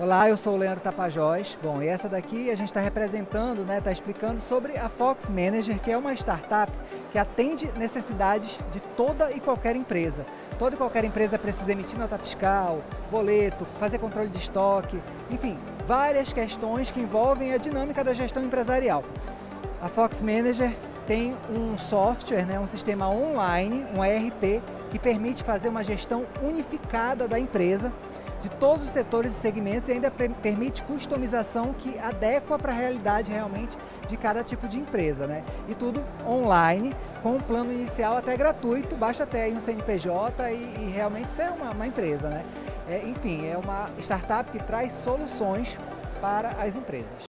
Olá, eu sou o Leandro Tapajós. Bom, e essa daqui a gente está representando, está explicando sobre a Fox Manager, que é uma startup que atende necessidades de toda e qualquer empresa. Toda e qualquer empresa precisa emitir nota fiscal, boleto, fazer controle de estoque, enfim, várias questões que envolvem a dinâmica da gestão empresarial. A Fox Manager tem um software, um sistema online, um ERP, que permite fazer uma gestão unificada da empresa, de todos os setores e segmentos, e ainda permite customização que adequa para a realidade realmente de cada tipo de empresa, E tudo online, com um plano inicial até gratuito, basta ter aí um CNPJ e realmente ser uma empresa, Enfim, é uma startup que traz soluções para as empresas.